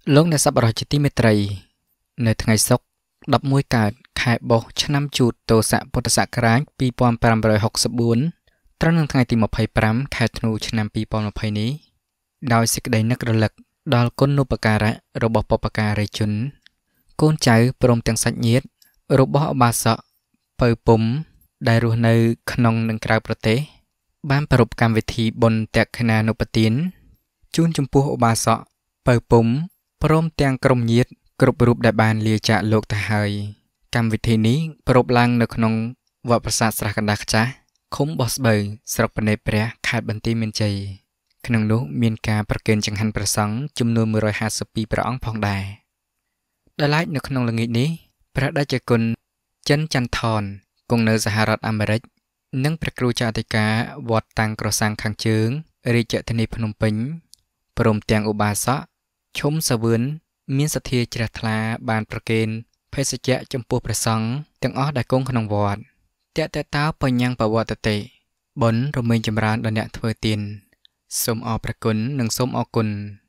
លោកអ្នកសប្បុរសជាទីមេត្រីនៅថ្ងៃសុក្រ11កើតខែបុស្សឆ្នាំជូតទសពុទ្ធសករាជ2564ត្រូវនឹងថ្ងៃទី25ខែធ្នូឆ្នាំ2020នេះដោយសេចក្តីនឹករលឹកដល់គុណូបការៈរបស់បុព្វការីជនកូនចៅព្រមទាំងសាច់ញាតិរបស់ឧបាសកពៅពុំដែលរស់នៅក្នុងនិងក្រៅប្រទេសបានប្រារព្ធកម្មវិធីបុណ្យតក្កិណានុប្បទានជូនចំពោះឧបាសកពៅពុំព្រមទាំងក្រុមញាតិគ្រប់រូបដែលបានលាចាកលោកទៅហើយកម្មវិធីនេះប្រារព្ធឡើងនៅក្នុងវត្តប្រាសាទស្រះកណ្ដាលខ្ចាស់ឃុំបោះស្បូវស្រុកបនេព្រះខេត្តបន្ទាយមានជ័យក្នុងនោះមានការប្រគេនចង្ហាន់ព្រះសង្ឃចំនួន152ព្រះអង្គផងដែរដែលឡែកនៅក្នុងល្ងាចនេះព្រះតេជគុណចិនច័ន្ទថនគង់នៅសហរដ្ឋអាមេរិកនិងព្រះគ្រូចៅអធិការវត្តតាំងក្រសាំងខាងជើងរាជធានីភ្នំពេញព្រមទាំងឧបាសកឈុំសាវឿនមានសទ្ធាជ្រះថ្លាបានប្រគេនភេសជ្ជៈចំពោះព្រះសង្ឃទាំងអស់ដែលគង់ក្នុងវត្តតេតោបញ្ញាំងបវតតិបុណ្យរមែងចម្រើនដល់អ្នកធ្វើទានសូមអរព្រះគុណនិងសូមអរគុណ